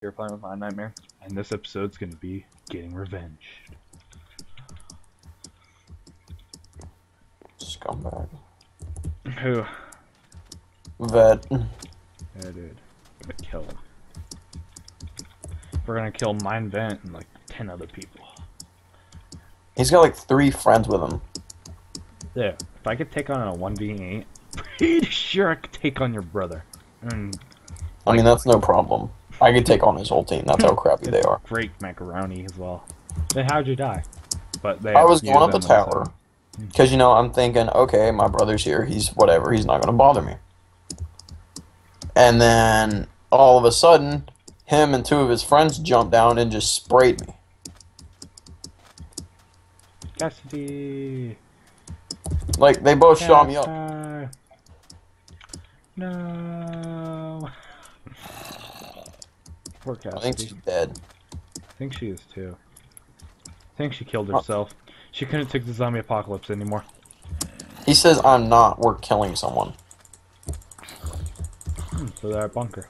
You're playing with my nightmare, and this episode's gonna be getting revenge. Scumbag. Who? Vet. Yeah, dude. I'm gonna kill him. We're gonna kill mine, Vent, and like 10 other people. He's got like 3 friends with him. Yeah, if I could take on a 1v8, pretty sure I could take on your brother. I mean, that's no problem. I could take on his whole team. That's how crappy they are. Great macaroni as well. Then how'd you die? But they I was have going up the them tower. themselves. Because, you know, I'm thinking, okay, my brother's here. He's whatever. He's not going to bother me. And then, all of a sudden, him and 2 of his friends jumped down and just sprayed me. Cassidy! Like, they both shot me up. No. Poor Cassidy. I think she's dead. I think she is too. I think she killed herself. She couldn't take the zombie apocalypse anymore. He says I'm not. We're killing someone. So they're at bunker.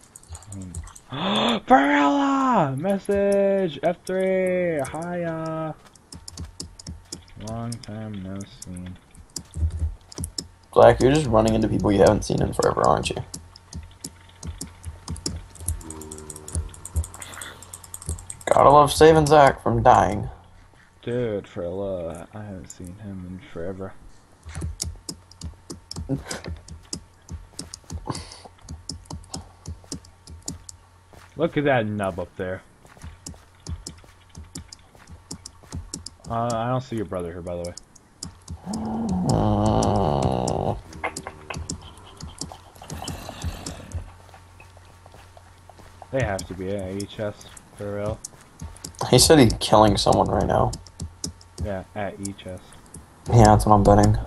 Varela! Message! F3! Hiya! Long time no seen. Black, you're just running into people you haven't seen in forever, aren't you? Gotta love saving Zach from dying. Dude, Varela, I haven't seen him in forever. Look at that nub up there. I don't see your brother here, by the way. They have to be at EHS, for real. He said he's killing someone right now. Yeah, at EHS. Yeah, that's what I'm betting.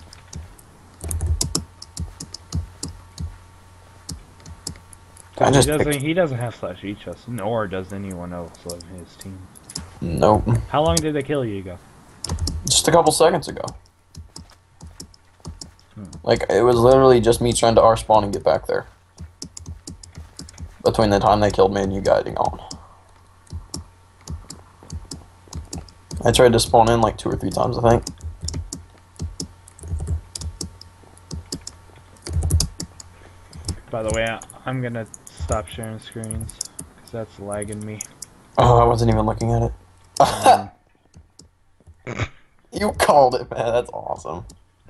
He doesn't have slash EHS, nor does anyone else of his team. Nope. How long did they kill you ago? Just a couple seconds ago. Like, it was literally just me trying to R-spawn and get back there. Between the time they killed me and you getting on. I tried to spawn in like 2 or 3 times, I think. By the way, I'm gonna stop sharing screens, because that's lagging me. Oh, I wasn't even looking at it. You called it, man. That's awesome.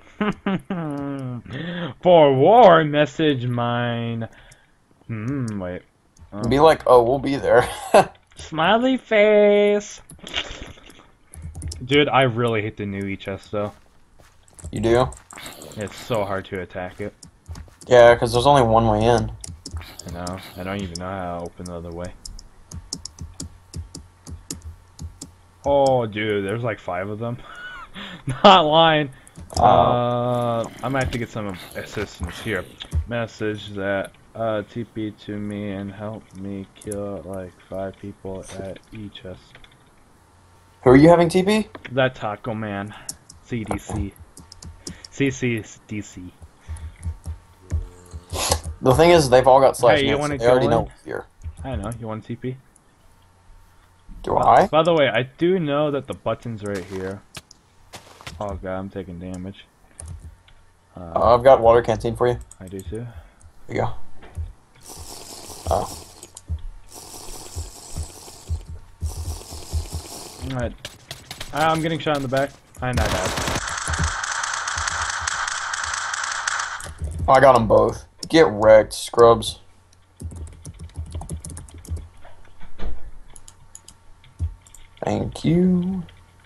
For war, message mine. Wait. Oh. Be like, oh, we'll be there. Smiley face. Dude, I really hate the new EHS though. You do? It's so hard to attack it. Yeah, because there's only one way in. I know. I don't even know how to open the other way. Oh, dude, there's like 5 of them. Not lying. I might have to get some assistance here. Message that TP to me and help me kill like 5 people at EHS. Who are you having TP? That Taco Man. CDC. CCDC. The thing is, they've all got slash Hey, you nets, wanna so they already go know in? we're here. I know. You want TP? Do I? By the way, I do know that the button's right here. Oh god, I'm taking damage. I've got water canteen for you. I do too. Here you go. Oh. Alright. I'm getting shot in the back. I died. I got them both. Get wrecked, scrubs. Thank you.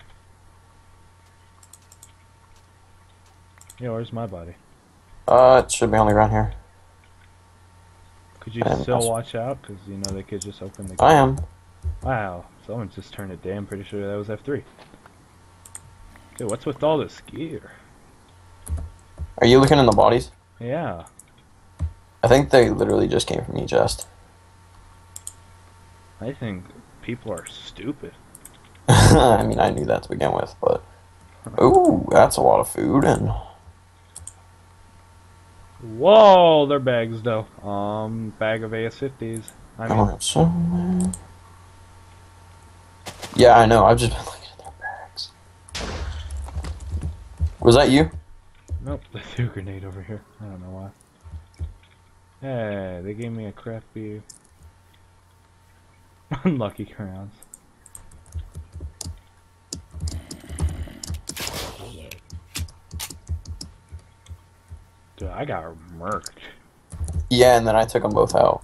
Yeah, where's my body? It should be on the ground here. Could you still watch out? Because, you know, they could just open the gate. I am. Wow, someone just turned it down. I'm pretty sure that was F3. Dude, what's with all this gear? Are you looking in the bodies? Yeah. I think they literally just came from each chest. I think people are stupid. I mean, I knew that to begin with, but... Ooh, that's a lot of food, and... Whoa, they're bags though. Bag of AS-50s. I mean, so Yeah, I know. I've just been looking at their barracks. Was that you? Nope, they threw a grenade over here. I don't know why. Hey, they gave me a crappy... Unlucky crowns. Dude, I got murked. Yeah, and then I took them both out.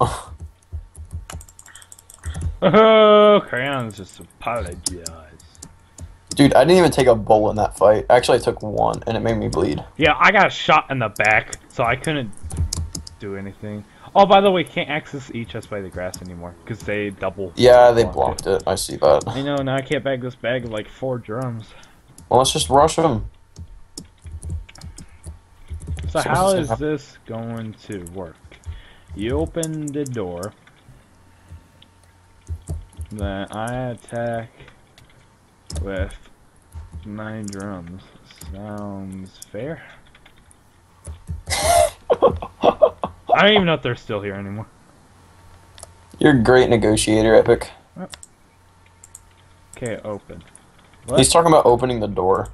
Oh, crayons just apologize. Dude, I didn't even take a bullet in that fight. Actually, I took one, and it made me bleed. Yeah, I got shot in the back, so I couldn't do anything. Oh, by the way, can't access each chest by the grass anymore, because they double... Yeah, they blocked it. I see that. I know, now I can't bag this bag of like 4 drums. Well, let's just rush them. So how is this going to work? You open the door, then I attack with 9 drums. Sounds fair? I don't even know if they're still here anymore. You're a great negotiator, Epic. Okay, open. What? He's talking about opening the door.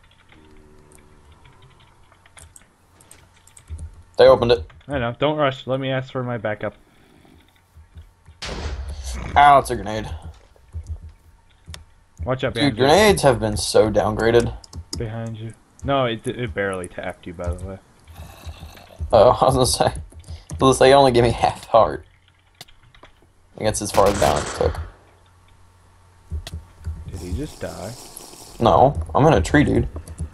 They opened it. I know, don't rush. Let me ask for my backup. Ow, it's a grenade. Watch out, Dude, behind you. grenades have been so downgraded. Behind you. No, it barely tapped you, by the way. Oh, I was gonna say, it only gave me half heart. I think that's as far as down as it took. Did he just die? No, I'm in a tree, dude.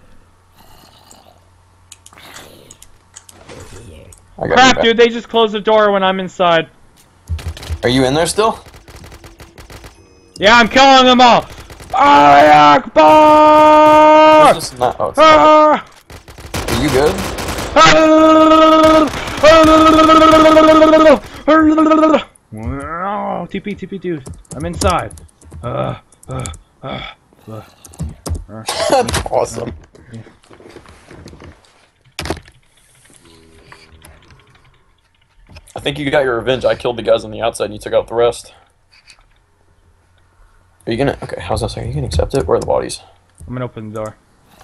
I got Crap, dude, they just closed the door when I'm inside. Are you in there still? Yeah, I'm killing them all! Akbar! This is not, oh, it's Ah! not. Are you good? Oh, TP, dude. I'm inside. That's awesome. I think you got your revenge. I killed the guys on the outside and you took out the rest. Are you gonna... Okay, how's that? Are you gonna accept it? Where are the bodies? I'm gonna open the door.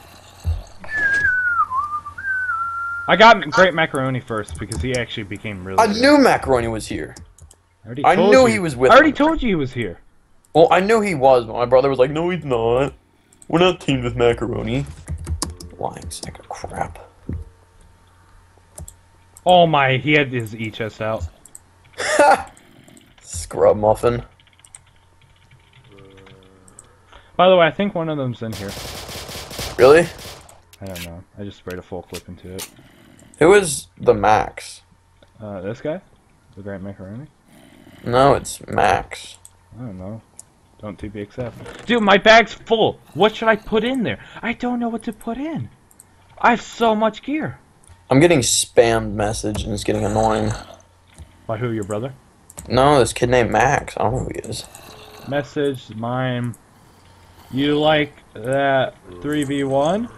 I got Great Macaroni first because he actually became really good. knew Macaroni was here. I knew he was with I already them. told you he was here. Well, I knew he was, but my brother was like, no, he's not. We're not teamed with Macaroni. Lying sack of crap. Oh my, he had his E-chest out. Scrub muffin. By the way, I think one of them's in here. Really? I don't know. I just sprayed a full clip into it. Who is the Max? This guy? The Great Macaroni? No, it's Max. I don't know. Don't TP accept. Dude, my bag's full! What should I put in there? I don't know what to put in. I have so much gear. I'm getting spammed message and it's getting annoying. By who, your brother? No, this kid named Max. I don't know who he is. Message, mime. You like that 3v1?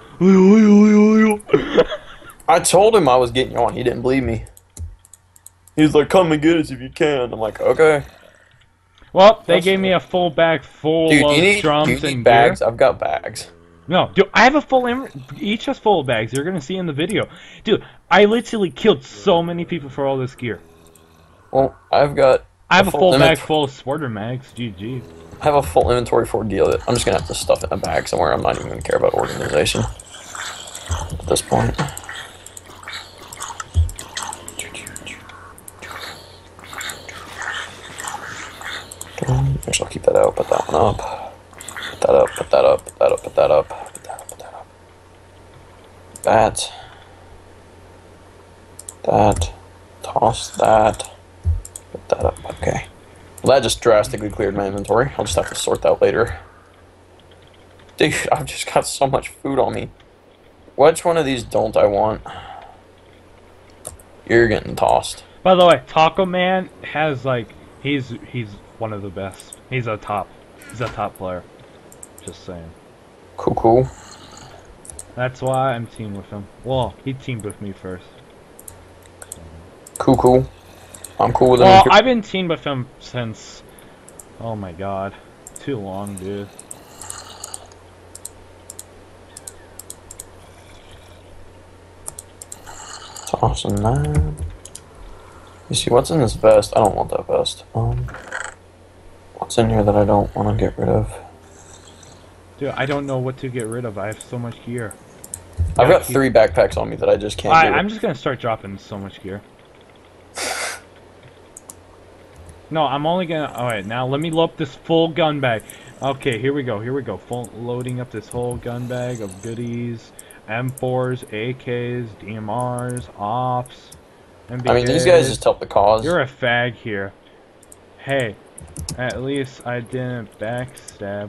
I told him I was getting you on. He didn't believe me. He's like, come and get us if you can. I'm like, okay. Well, they gave me a full bag full Dude, of drums and bags? gear. I've got bags. No, dude, I have a full each has full of bags. You're gonna see in the video. Dude, I literally killed so many people for all this gear. Well, I have a full bag full of sporter mags. GG. I have a full inventory for a deal that I'm just gonna have to stuff in a bag somewhere. I'm not even gonna care about organization at this point. Actually, I'll keep that out. Put that one up. Put that up. Put that up. Put that up. Put that up. Put that up. Put that up. That. That. Toss that. Put that up. Okay. Well, that just drastically cleared my inventory. I'll just have to sort that later. Dude, I've just got so much food on me. Which one of these don't I want? You're getting tossed. By the way, Taco Man has like he's one of the best. He's a top player. Just saying. Cool, cool. That's why I'm teamed with him. Well, he teamed with me first. Cool, cool. I'm cool with him. Well, I've been teamed with him since, oh my god, too long, dude. Awesome, man. You see, what's in this vest? I don't want that vest. What's in here that I don't want to get rid of? Dude, I don't know what to get rid of. I have so much gear. I've got 3 backpacks on me that I just can't do. I'm just gonna start dropping so much gear. No, I'm only gonna... Alright, now let me load up this full gun bag. Okay, here we go, here we go. Full loading up this whole gun bag of goodies. M4s, AKs, DMRs, OPS, MBKs. I mean, these guys just help the cause. You're a fag here. Hey, at least I didn't backstab.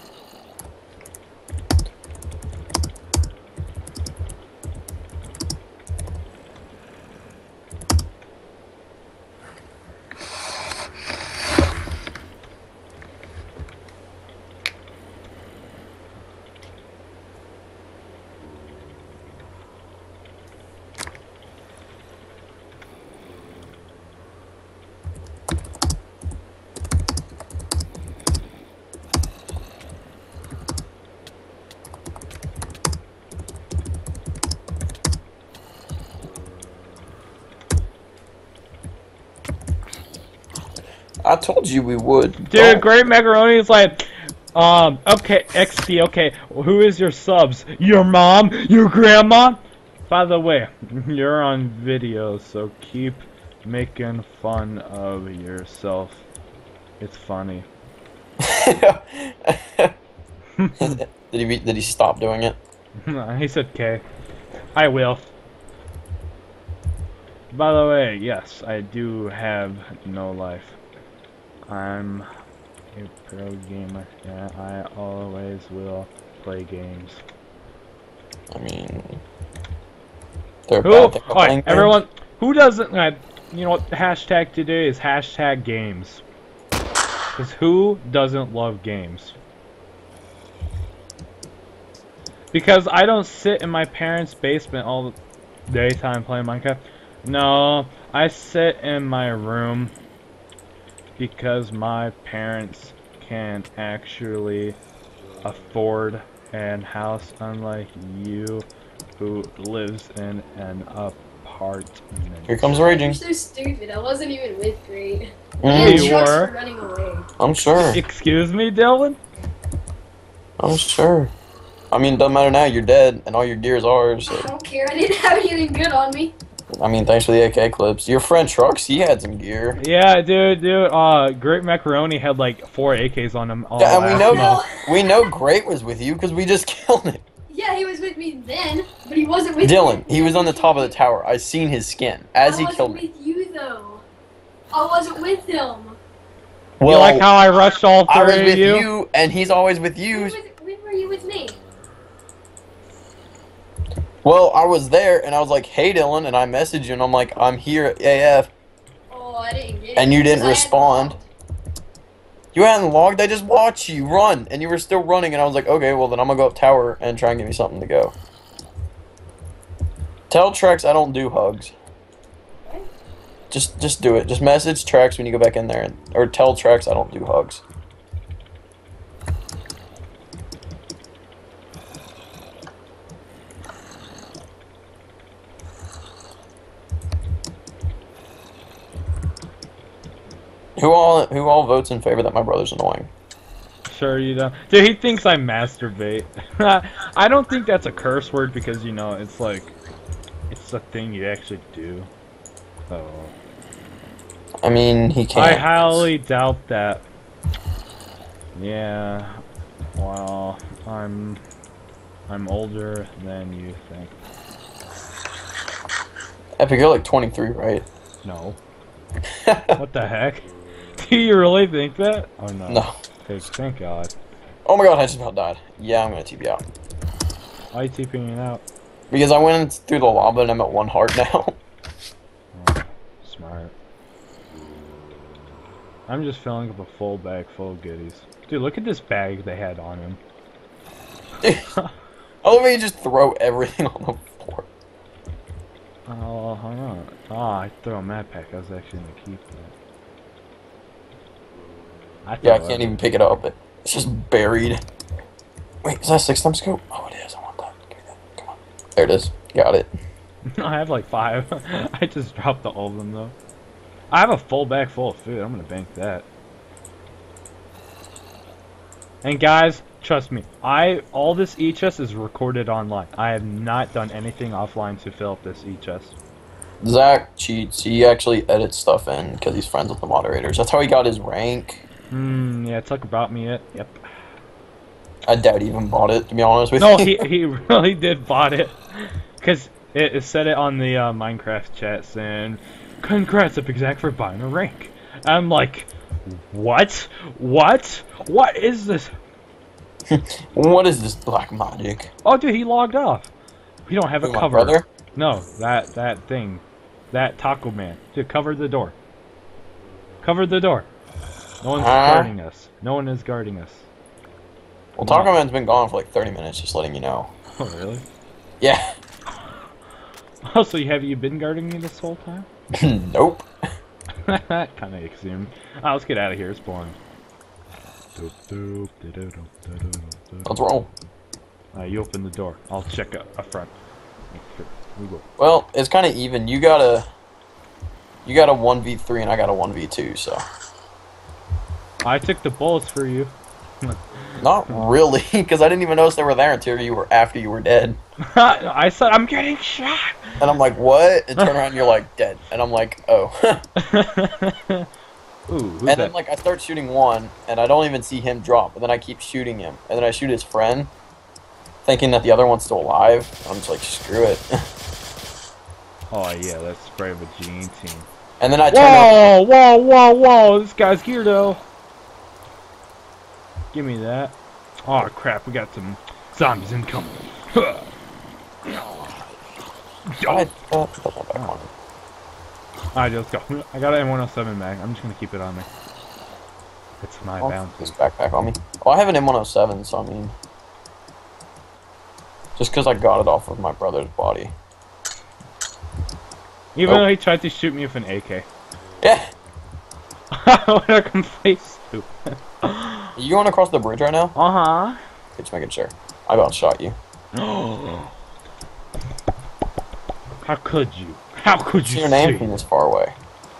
I told you we would. Dude, Great Macaroni is like, okay, XP, okay, who is your subs? Your mom? Your grandma? By the way, you're on video, so keep making fun of yourself. It's funny. Did he stop doing it? He said K. I will. By the way, yes, I do have no life. I'm a pro gamer. Yeah, I always will play games. I mean, they're Who? bad thing about playing games. Everyone, who doesn't? You know what? The hashtag today is hashtag games. Because who doesn't love games? Because I don't sit in my parents' basement all the daytime playing Minecraft. No, I sit in my room. Because my parents can't actually afford a house, unlike you, who lives in an apartment. Here comes raging. You're so stupid. I wasn't even with Great. You The trucks were. were running away. I'm sure. Excuse me, Dylan? I'm sure. I mean, it doesn't matter now. You're dead, and all your gear is ours. I So. don't care. I didn't have anything good on me. I mean, thanks for the AK clips. Your friend Trucks, he had some gear. Yeah, dude. Great Macaroni had like 4 AKs on him. Yeah, and No. we know Great was with you because we just killed him. Yeah, he was with me then, but he wasn't with Dylan, me. he was on the top of the tower. I seen his skin as he killed me. I wasn't with you though. I wasn't with him. You like how I rushed all 3 I was of with you? you, and he's always with you. When were you with me? Well, I was there, and I was like, "Hey, Dylan," and I messaged you, and I'm like, "I'm here at AF," Oh, I didn't get it. and you didn't because I had respond. logged. You hadn't logged. I just watched you run, and you were still running, and I was like, "Okay, well then I'm gonna go up tower and try and give me something to go." Tell Trex I don't do hugs. What? Just do it. Just message Trex when you go back in there, or tell Trex I don't do hugs. Who all votes in favor that my brother's annoying? Sure you don't. Dude, he thinks I masturbate. I don't think that's a curse word because, you know, it's like, it's a thing you actually do. So, I mean, he can't. I highly doubt that. Yeah. Well, I'm older than you think. Epic, you're like 23, right? No. What the heck? Do you really think that? Oh no. No. Thank God. Oh my god, I just about died. Yeah, I'm gonna TP out. Why are you TPing it out? Because I went through the lava and I'm at 1 heart now. Oh, smart. I'm just filling up a full bag full of goodies. Dude, look at this bag they had on him. I love how you just throw everything on the floor. Oh, hold on. Ah, I threw a map pack. I was actually gonna keep that. Yeah, I can't even pick it up. It's just buried. Wait, is that a 6-thumb scope? Oh, it is. I want that. Give me that. Come on. There it is. Got it. I have like 5. I just dropped all of them though. I have a full bag full of food. I'm gonna bank that. And guys, trust me, all this e-chest is recorded online. I have not done anything offline to fill up this e-chest. Zach cheats. He actually edits stuff in because he's friends with the moderators. That's how he got his rank. Yeah, talk about me it. Yep. I doubt he even bought it, to be honest with No, you. he really did bought it. Because it said it on the Minecraft chat saying, "Congrats, Ep.15 for buying a rank." I'm like, what? What? What is this? What is this black magic? Oh, dude, he logged off. We don't have a Who, my cover. brother? No, that thing. That taco man. Dude, cover the door. Cover the door. No one's guarding us. No one is guarding us. Well, Taco Man's been gone for like 30 minutes, just letting you know. Oh, really? Yeah. Oh, so have you been guarding me this whole time? Nope. That kind of assumed. Ah, let's get out of here. It's boring. Let's roll. You open the door. I'll check up front. Make sure. We will. Well, it's kind of even. You got a 1v3 and I got a 1v2, so. I took the bullets for you. Not really, because I didn't even notice they were there until after you were dead. I said I'm getting shot. And I'm like, what? And turn around and you're like, dead. And I'm like, oh. Ooh, and then like I start shooting one, and I don't even see him drop. But then I keep shooting him, and then I shoot his friend, thinking that the other one's still alive. And I'm just like, screw it. Oh yeah, that's brave of a Gene team. And then I turn. Whoa! This guy's here though. Give me that. Oh crap, we got some zombies incoming. Alright, let's go. I got an M107 mag. I'm just gonna keep it on me. It's my bounty. This backpack on me. Oh, I have an M107, so I mean, just because I got it off of my brother's body. Even though he tried to shoot me with an AK. Yeah. What a complete stupid. Are you going across the bridge right now? Uh-huh. Just making sure. I about shot you. How could you? How could What's you your name see? from this far away?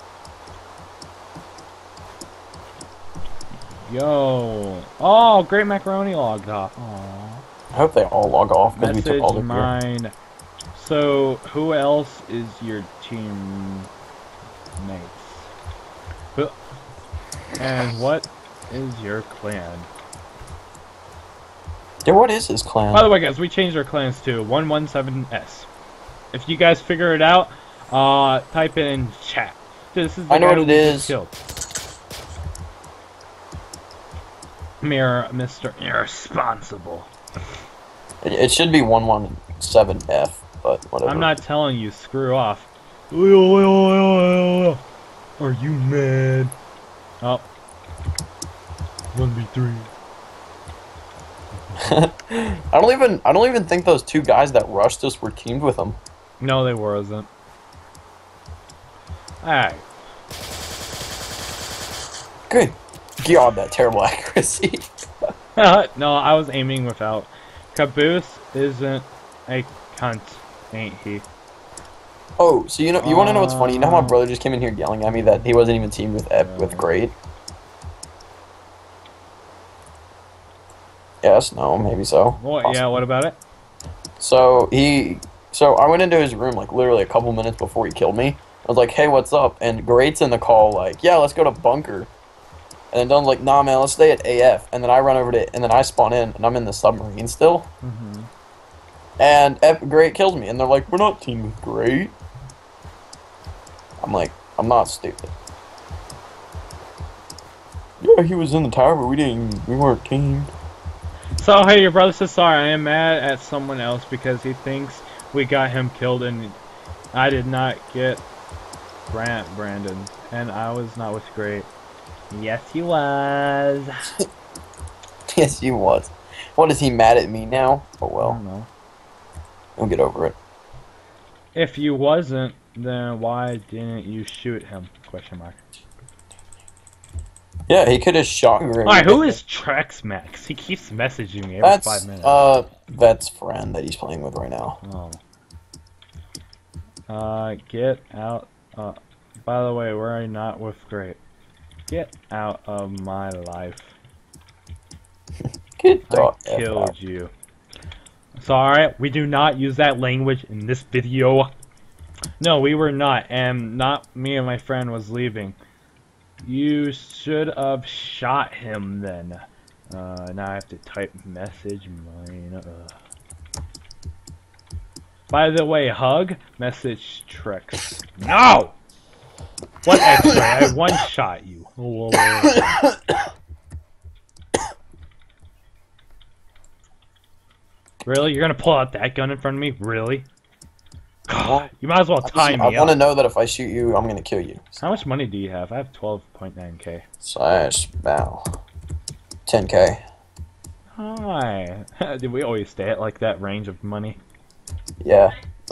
Yo. Oh, Great Macaroni logged off. Aww. I hope they all log off because we took all the gear. Mine. So, who else is your team mates? And what is your clan? Yeah, what is his clan? By the way, guys, we changed our clans to 117S. If you guys figure it out, type it in chat. This is the I know guy what who it we is. just killed. Mr. Irresponsible. It should be 117F, but whatever. I'm not telling you, screw off. Are you mad? Oh. 1v3. I don't even think those two guys that rushed us were teamed with him. No, they wasn't. Alright. Good God, that terrible accuracy. No, I was aiming without. Caboose isn't a cunt, ain't he? Oh, so you want to know what's funny? You know how my brother just came in here yelling at me that he wasn't even teamed with Great? Yes, no, maybe so. Well, yeah, what about it? So I went into his room like literally a couple minutes before he killed me. I was like, hey, what's up? And Great's in the call like, yeah, let's go to bunker. And then Don's like, nah, man, let's stay at AF. And then I run over to, and then I spawn in, and I'm in the submarine still. Mm-hmm. And Great kills me, and they're like, we're not teamed with Great. I'm like, I'm not stupid. Yeah, he was in the tower, but we weren't teamed. So, hey, your brother says sorry. I am mad at someone else because he thinks we got him killed and I did not get Brandon. And I was not with Great. Yes, he was. Yes, he was. What, is he mad at me now? Oh, I well. don't know. We'll get over it. If you wasn't, then why didn't you shoot him? Question mark. Yeah, he could have shot Grim. Alright, who is Trex Max? He keeps messaging me every 5 minutes. Vet's friend that he's playing with right now. Oh. Get out. By the way, we're not with Great. Get out of my life. Get the I killed you. Sorry, we do not use that language in this video. No, we were not, and not me and my friend was leaving. You should have shot him then. Now I have to type message mine. By the way, hug, message Trex. No! What X-ray? I one-shot you. Really? You're gonna pull out that gun in front of me? Really? God, you might as well tie me up. I want to know that if I shoot you, I'm gonna kill you. How much money do you have? I have 12.9k. Slash bow. 10k. Hi. Did we always stay at like that range of money? Yeah.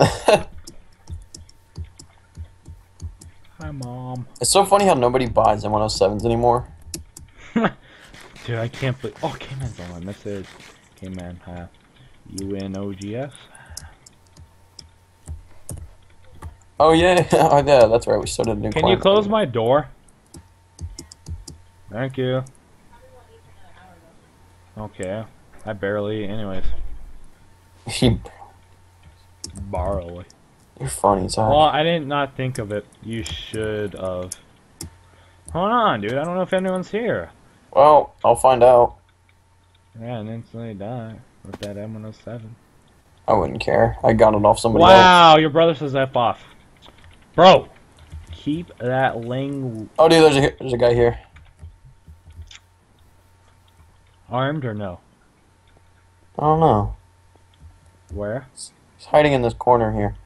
Hi, Mom. It's so funny how nobody buys M107s anymore. Dude, I can't believe. Oh, K-Man's on my message. K-Man, hi. UNOGS? Oh yeah, oh yeah, that's right. We started a new. Can you close my door? Thank you. Okay, I barely. Anyways, barely. You're funny, sorry. Well, I did not think of it. You should have. Hold on, dude. I don't know if anyone's here. Well, I'll find out. Yeah, and instantly die with that M107. I wouldn't care. I got it off somebody else. Wow, your brother says F off. Bro, keep that language. Oh, dude, there's a guy here. Armed or no? I don't know. Where? He's hiding in this corner here.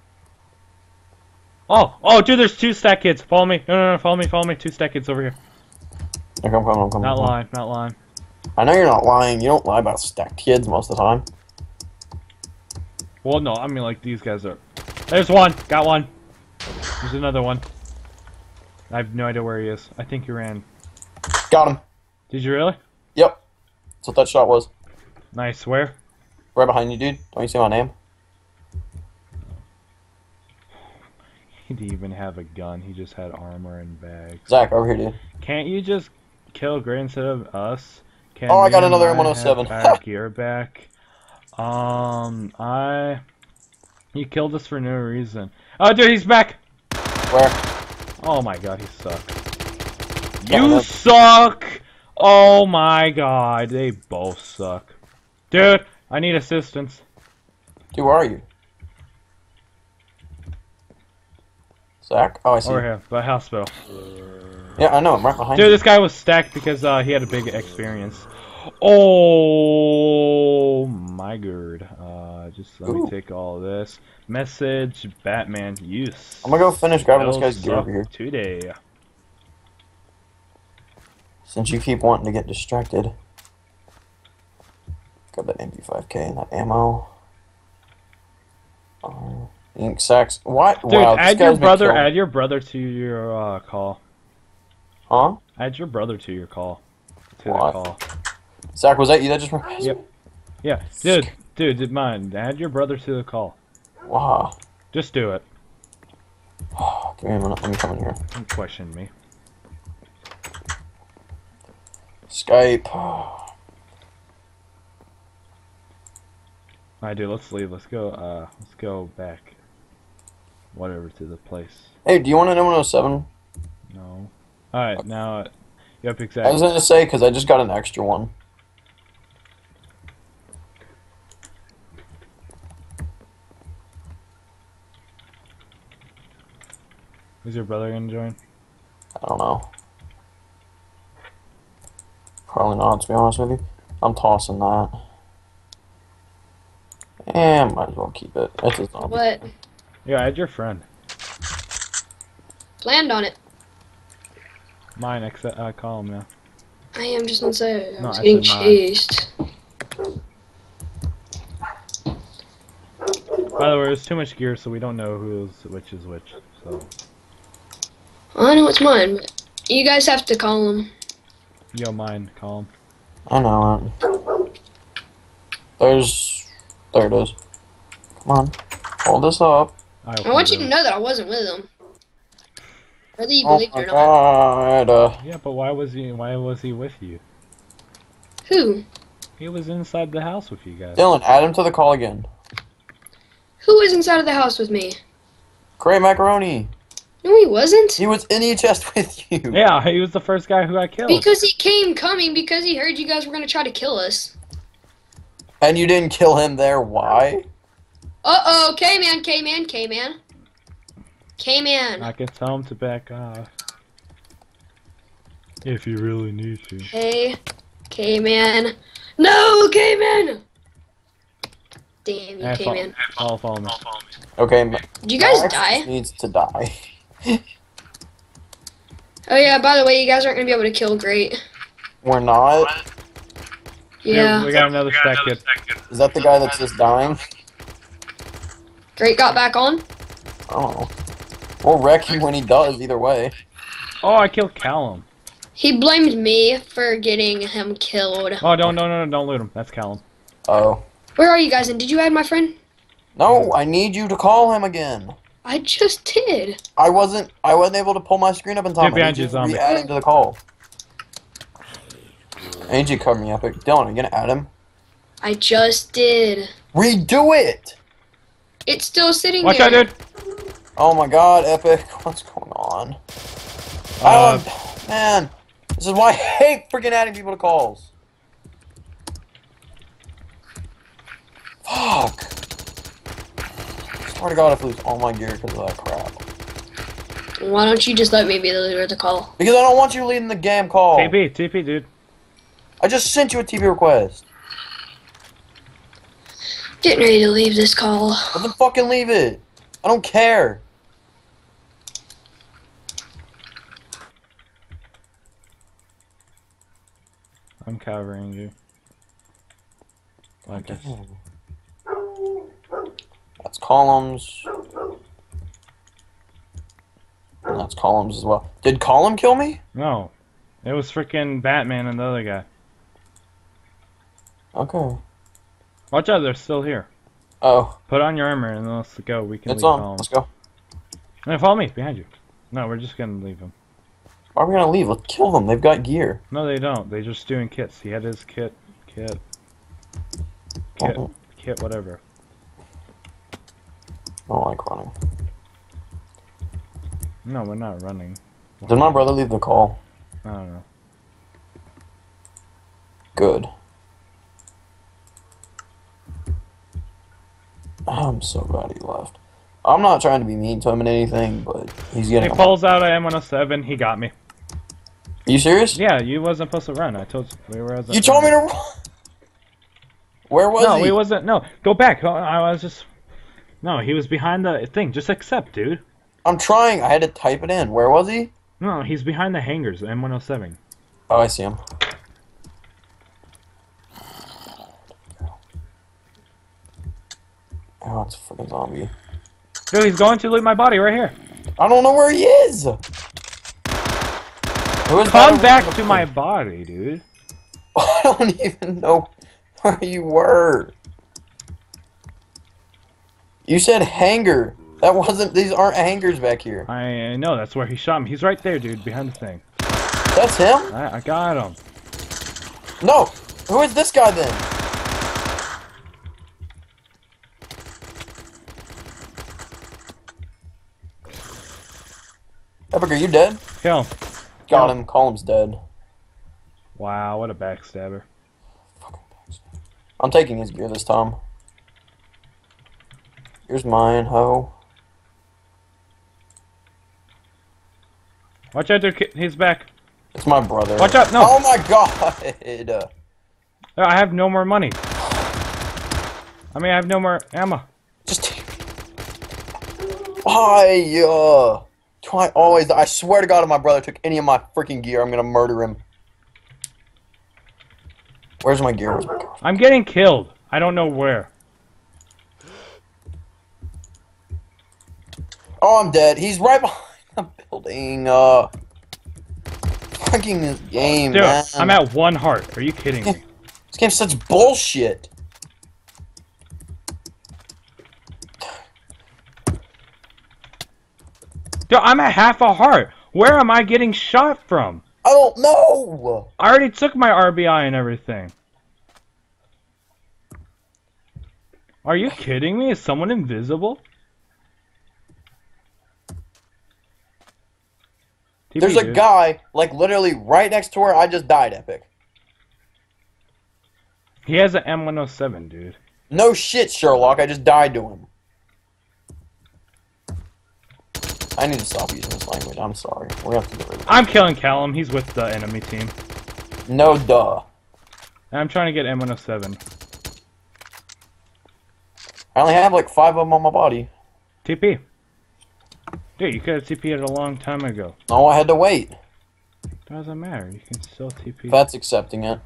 Oh, dude, there's 2 stack kids. Follow me. No, follow me. 2 stack kids over here. I'm coming. Not lying. I know you're not lying. You don't lie about stacked kids most of the time. Well, no, I mean, like, these guys are... There's one. Got one. There's another one. I have no idea where he is. I think he ran. Got him. Did you really? Yep. That's what that shot was. Nice. Where? Right behind you, dude. Don't you see my name? He didn't even have a gun. He just had armor and bags. Zach, over here, dude. Can't you just kill Gray instead of us? Can I got another have M107. our gear back. He killed us for no reason. Oh, dude, he's back. Where? Oh my god, he sucks. You suck. Oh my god, they both suck. Dude, I need assistance. Dude, where are you? Zach? Oh, I see. Over here, by hospital. Yeah, I know. I'm right behind you. Dude, this guy was stacked because he had a big experience. Oh my god. Just let me take all of this. Message, Batman, use. I'm gonna go finish grabbing this guy's gear over here. Today. Since you keep wanting to get distracted. Got that MP5K and that ammo. Ink sacks. What? Dude, wow, add your brother to your call. Huh? Add your brother to your call. To What? the call. Zach, was that you that just... Yep. Yeah. Dude, mind. Add your brother to the call. Wow. Just do it. Give me a minute. Let me come in here. Don't question me. Skype. Alright, dude, let's leave. Let's go back. Whatever, to the place. Hey, do you want an M107? No. Alright, now... Yep, I exactly. was gonna say, because I just got an extra one. Is your brother gonna join? I don't know. Probably not, to be honest with you. I'm tossing that. And might as well keep it. It's just not. What? Yeah, add your friend. Planned on it. Mine, except I call him now. I am just gonna say I No, was I getting said mine. chased. By the way, there's too much gear, so we don't know which is which. So. I know it's mine, but you guys have to call him. You don't mind, call him. I know it. There it is. Come on. Hold this up. I want you to know that I wasn't with him. Whether you Oh believe my it or not. god. Yeah, but why was he with you? Who? He was inside the house with you guys. Dylan, add him to the call again. Who was inside of the house with me? Great macaroni. No, he wasn't. He was in each chest with you. Yeah, he was the first guy who I killed. Because he came coming because he heard you guys were going to try to kill us. And you didn't kill him there. Why? Uh-oh. K-Man, K-Man, K-Man. K-Man. I can tell him to back off. If you really need to. Hey, K-Man. No, K-Man! Damn you, K-Man. Follow me. Okay. Did you guys Max die? needs to die. Oh yeah, by the way, you guys aren't going to be able to kill Great. We're not. Yeah. We got another stack kid. Is that the guy that's just dying? Great got back on? Oh. We'll wreck you when he does, either way. Oh, I killed Callum. He blamed me for getting him killed. Oh, don't loot him. That's Callum. Oh. Where are you guys? And did you add my friend? No, I need you to call him again. I just did. I wasn't able to pull my screen up in time. Get I need behind you you, to zombie. re-add him to the call. I need you to cover me, Epic. Dylan, are you gonna add him? I just did. Redo it! It's still sitting Watch there. out, dude! Oh my god, Epic. What's going on? Man. This is why I hate freaking adding people to calls. Fuck. Swear to God, if I lose all my gear because of that crap. Why don't you just let me be the leader of the call? Because I don't want you leading the game call. TP, dude. I just sent you a TP request. Getting ready to leave this call. But then fucking leave it. I don't care. I'm covering you. Like this. That's columns. And that's columns as well. Did Column kill me? No. It was freaking Batman and the other guy. Okay. Watch out, they're still here. Oh. Put on your armor and let's go. We can It's leave on. Column. Let's go. No, follow me, behind you. No, we're just gonna leave him. Why are we gonna leave? Let's kill them. They've got gear. No, they don't. They're just doing kits. He had his kit, Oh. whatever. I don't like running. No, we're not running. Did my brother leave the call? I don't know. Good. I'm so glad he left. I'm not trying to be mean to him in anything, but he's getting. He pulls out a M107. He got me. Are you serious? Yeah, you wasn't supposed to run. I told you. You told me to run. Where was he? No, he wasn't. No, go back. I was just. No, he was behind the thing. Just accept, dude. I'm trying. I had to type it in. Where was he? No, he's behind the hangars. M107. Oh, I see him. Oh, it's a freaking zombie. Dude, he's going to loot my body right here. I don't know where he is. Come back to my body, dude. I don't even know where you were. You said hangar. That wasn't. These aren't hangars back here. I know. That's where he shot me. He's right there, dude, behind the thing. That's him? I got him. No. Who is this guy then? Epic, are you dead? Kill him. Got him. Column's dead. Wow, what a backstabber. I'm taking his gear this time. Here's mine, ho. Watch out, dude. He's back. It's my brother. Watch out, no. Oh my god! I have no more money. I have no more ammo. Just take... Why, I swear to God, if my brother took any of my freaking gear, I'm gonna murder him. Where's my gear? Where's my gear? I'm getting killed. I don't know where. Oh, I'm dead. He's right behind the building. fucking this game, Dude, man. I'm at 1 heart. Are you kidding me? This game's such bullshit. Dude, I'm at half a heart. Where am I getting shot from? I don't know. I already took my RBI and everything. Are you kidding me? Is someone invisible? TP, There's a dude. guy, like, literally right next to where I just died, Epic. He has an M107, dude. No shit, Sherlock. I just died to him. I need to stop using this language. I'm sorry. We have to get rid of it. I'm killing Callum. He's with the enemy team. No duh. And I'm trying to get M107. I only have like 5 of them on my body. TP. Dude, you could have TP'd a long time ago. Oh, I had to wait. Doesn't matter. You can still TP. That's accepting it.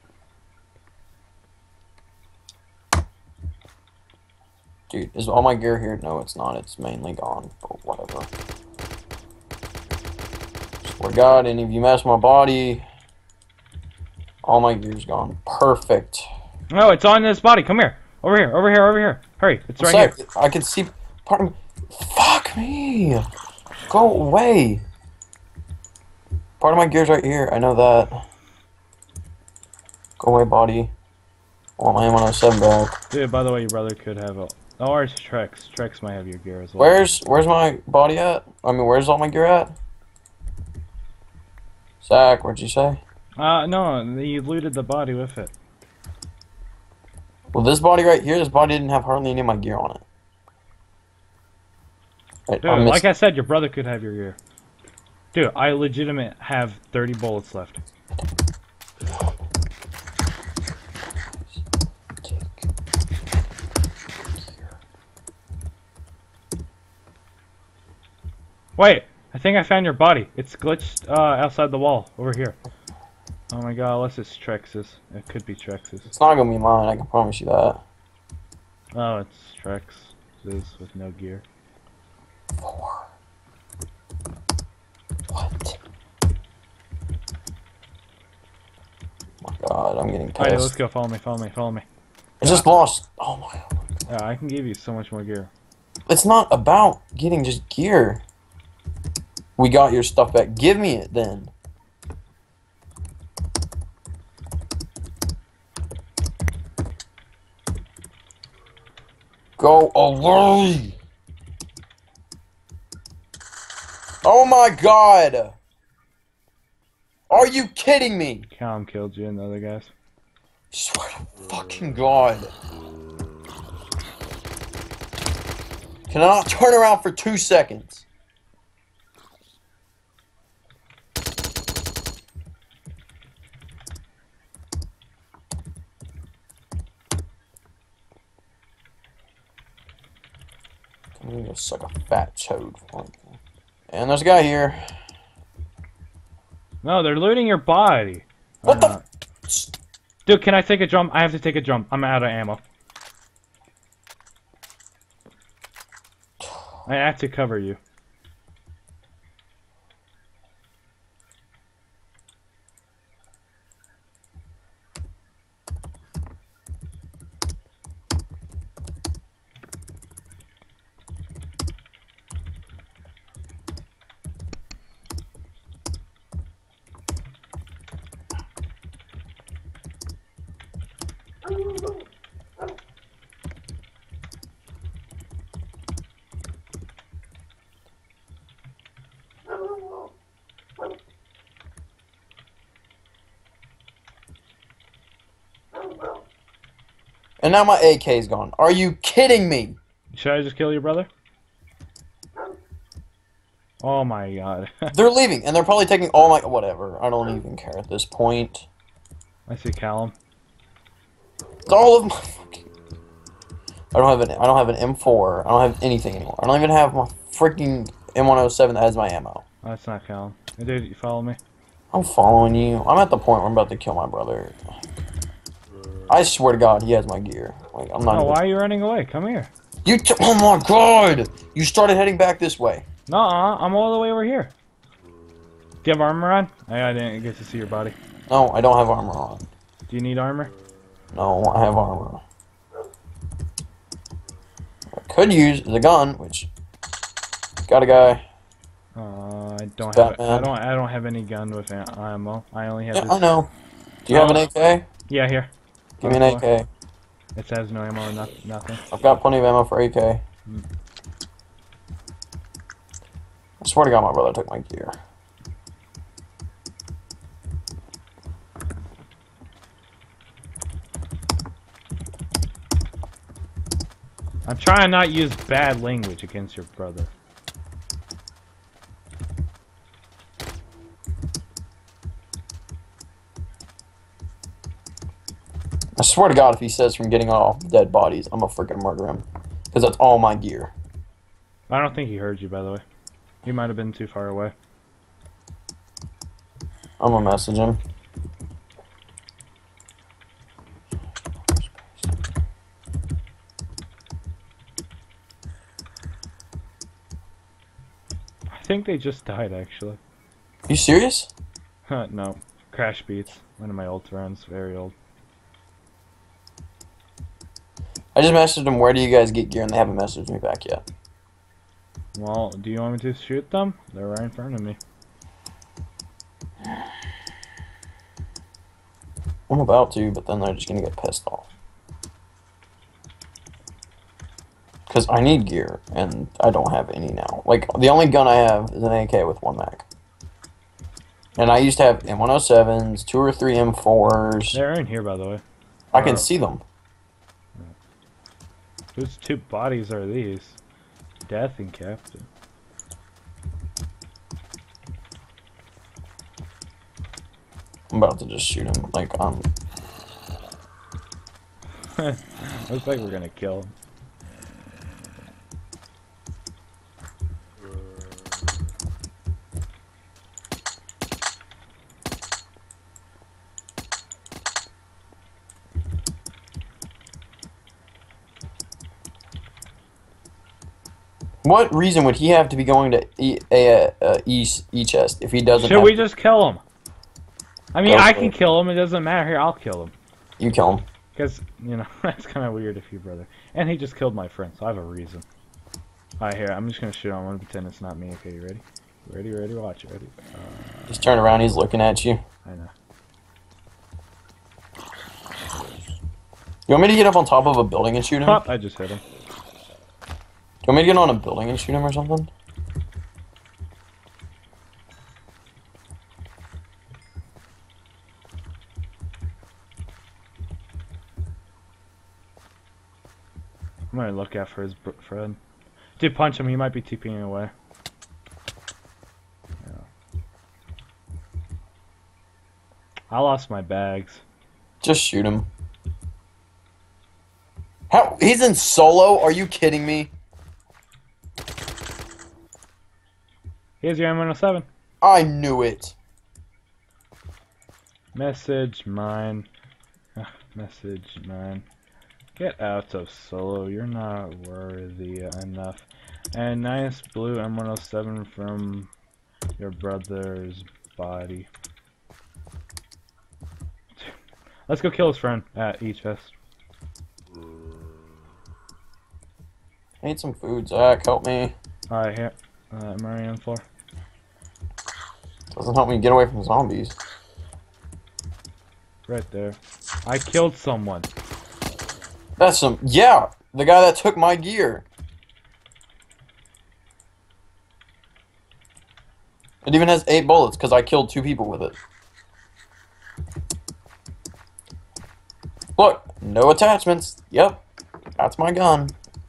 Dude, is all my gear here? No, it's not. It's mainly gone, but whatever. Swear to God, any of you mess with my body, all my gear's gone. Perfect. No, it's on this body. Come here. Over here. Over here. Over here. Hurry. It's right here. I can see part of me. Fuck me. Go away. Part of my gear's right here. I know that. Go away, body. I want my M107 back. Dude, by the way, your brother could have a... Oh, or it's Trex. Trex might have your gear as well. Where's my body at? I mean, where's all my gear at? Zach, what'd you say? No, you looted the body with it. Well, this body right here, this body didn't have hardly any of my gear on it. Right, Dude, like I said, your brother could have your gear. Dude, I legitimate have 30 bullets left. Wait, I think I found your body. It's glitched outside the wall, over here. Oh my god, unless it's Trex's. It could be Trex's. It's not gonna be mine, I can promise you that. Oh, it's Trex's with no gear. 4. What? Oh my god, I'm getting pissed. Alright, let's go. Follow me, follow me, follow me. I just lost. Oh my god. Yeah, I can give you so much more gear. It's not about getting just gear. We got your stuff back. Give me it then. Go away. Oh my god. Are you kidding me? Callum killed you and the other guys. Swear to fucking god. Can I not turn around for 2 seconds? I'm gonna go suck a fat chode. And there's a guy here. No, they're looting your body. What the? Dude, can I take a jump? I have to take a jump. I'm out of ammo. I have to cover you. And now my AK's gone. Are you kidding me? Should I just kill your brother? Oh my god. They're leaving, and they're probably taking all my... Whatever. I don't even care at this point. I see Callum. It's all of my fucking... I don't have an M4. I don't have anything anymore. I don't even have my freaking M107 that has my ammo. Oh, that's not Callum. Hey, dude, you follow me? I'm following you. I'm at the point where I'm about to kill my brother. I swear to God, he has my gear. Like, I'm not. No, why are you running away? Come here. Oh my God! You started heading back this way. Nuh-uh, I'm all the way over here. Do you have armor on? I didn't get to see your body. No, I don't have armor on. Do you need armor? No, I have armor. I could use the gun, which got a guy. I don't have. I don't have any gun with ammo. I only have. Yeah, this. I know. Do you have an AK? Yeah, here. Give me an AK. It says no ammo or nothing. I've got plenty of ammo for AK. I swear to God, my brother took my gear. I'm trying to not use bad language against your brother. I swear to God, if he says from getting off dead bodies, I'm gonna freaking murder him. Because that's all my gear. I don't think he heard you, by the way. He might have been too far away. I'm gonna message him. I think they just died, actually. You serious? No. Crash Beats. One of my old friends. Very old. I just messaged them, where do you guys get gear, and they haven't messaged me back yet. Well, do you want me to shoot them? They're right in front of me. I'm about to, but then they're just gonna get pissed off. Because I need gear, and I don't have any now. Like, the only gun I have is an AK with 1 mag. And I used to have M107s, 2 or 3 M4s. They're in here, by the way. I can see them. Whose 2 bodies are these? Death and Captain. I'm about to just shoot him, like, Looks like we're gonna kill him. What reason would he have to be going to E-chest if he doesn't Should have we just kill him? I mean, Go I for can it. kill him. It doesn't matter. Here, I'll kill him. You kill him. Because, you know, that's kind of weird if you brother. And he just killed my friend, so I have a reason. Alright, here, I'm just going to shoot him. I'm going to pretend it's not me. Okay, you ready? Ready, watch it. Ready? Just turn around, he's looking at you. I know. You want me to get up on top of a building and shoot him? Pop! I just hit him. Do you want me to get on a building and shoot him or something? I'm going to look out for his friend. Dude, punch him. He might be TPing away. Yeah. I lost my bags. Just shoot him. How? He's in solo? Are you kidding me? Here's your M107. I knew it. Message mine. Message mine. Get out of solo. You're not worthy enough. And nice blue M107 from your brother's body. Let's go kill his friend at E-chest. I need some food, Zach. Help me. Alright, here. I'm already on the floor. Doesn't help me get away from zombies. Right there. I killed someone. That's some... Yeah! The guy that took my gear. It even has 8 bullets because I killed 2 people with it. Look, no attachments. Yep, that's my gun.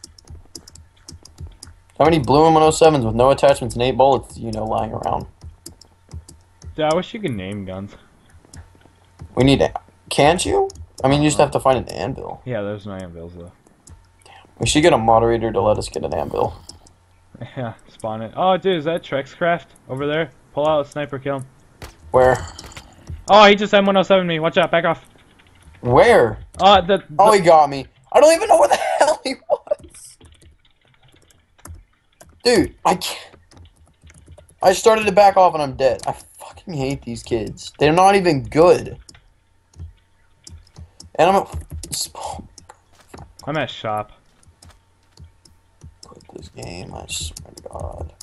How many blue M107s with no attachments and 8 bullets do you know lying around? Dude, I wish you could name guns. We need... Can't you? I mean, you just have to find an anvil. Yeah, there's no anvils though. We should get a moderator to let us get an anvil. Yeah, spawn it. Oh, dude, is that Trexcraft over there? Pull out a sniper, kill him. Where? Oh, he just M107 me. Watch out, back off. Where? Oh, he got me. I don't even know where the hell he was. Dude, I can't. I started to back off and I'm dead. I fucking hate these kids. They're not even good. And I'm at shop. quit this game, I swear to God.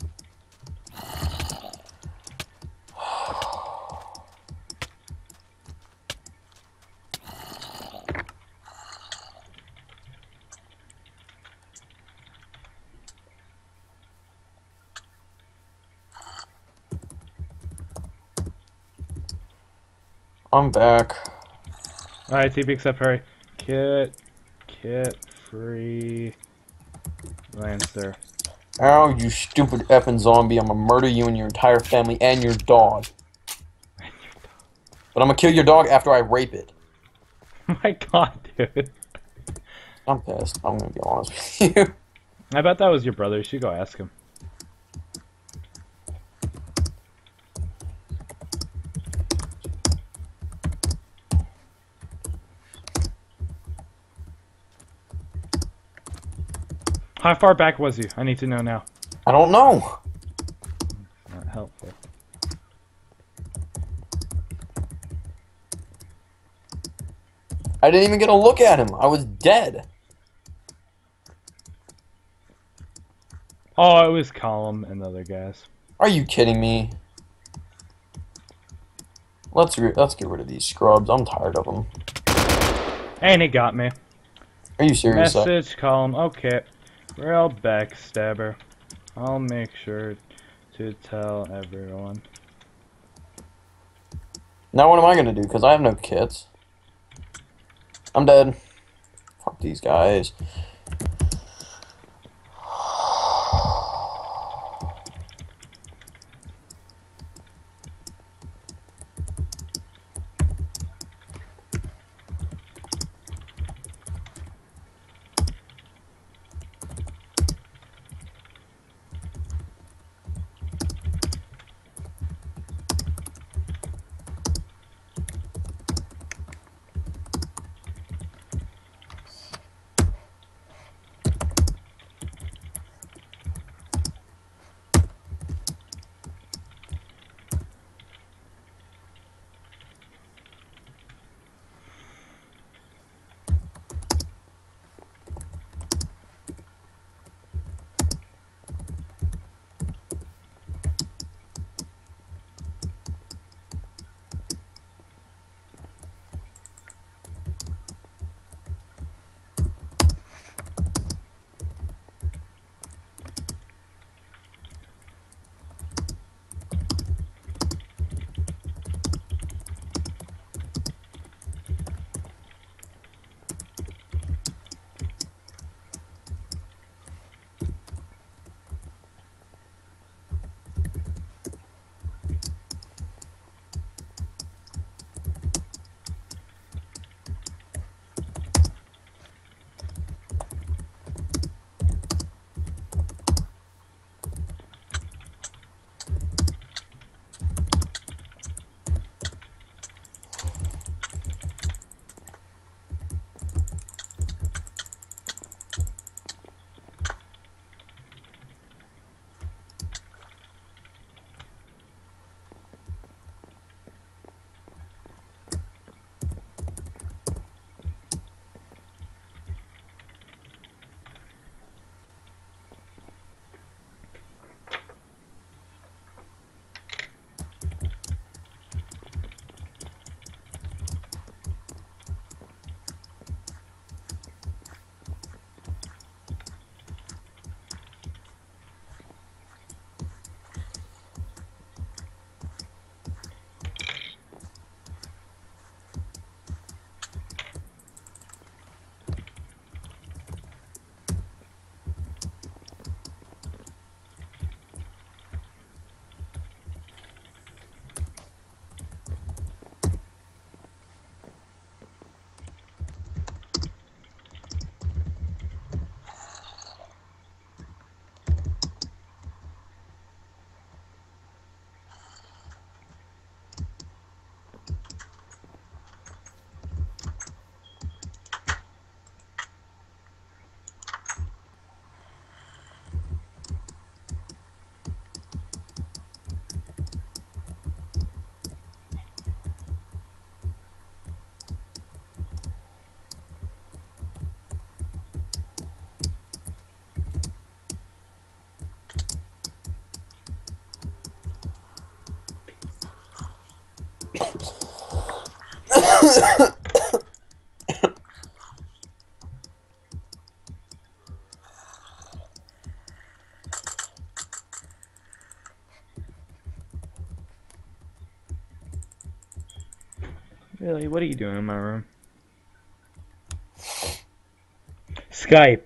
I'm back. Alright, TP except hurry. Kit free Lancer. Ow, you stupid effing zombie. I'm gonna murder you and your entire family and your dog. But I'm gonna kill your dog after I rape it. Oh my god, dude. I'm pissed. I'm gonna be honest with you. I bet that was your brother. You should go ask him. How far back was you? I need to know now. I don't know. Not helpful. I didn't even get a look at him. I was dead. Oh, it was Column and the other guys. Are you kidding me? Let's get rid of these scrubs. I'm tired of them. And he got me. Are you serious? Message Column. Okay. Real backstabber. I'll make sure to tell everyone. Now what am I gonna do? Because I have no kits. I'm dead. Fuck these guys. Really, what are you doing in my room? Skype.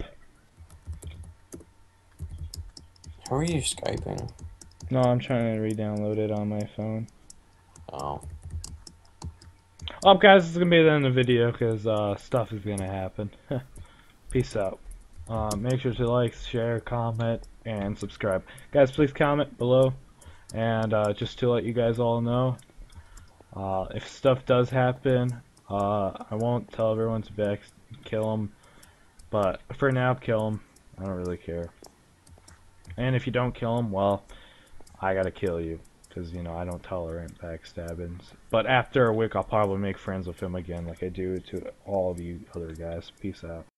Who are you Skyping? No, I'm trying to re-download it on my phone. Oh. Well, guys, this is gonna be the end of the video because stuff is gonna happen. Peace out. Make sure to like, share, comment, and subscribe. Guys, please comment below. And just to let you guys all know, if stuff does happen, I won't tell everyone to kill them. But for now, kill them. I don't really care. And if you don't kill them, well, I gotta kill you. Because, you know, I don't tolerate backstabbings. But after a week, I'll probably make friends with him again like I do to all of you other guys. Peace out.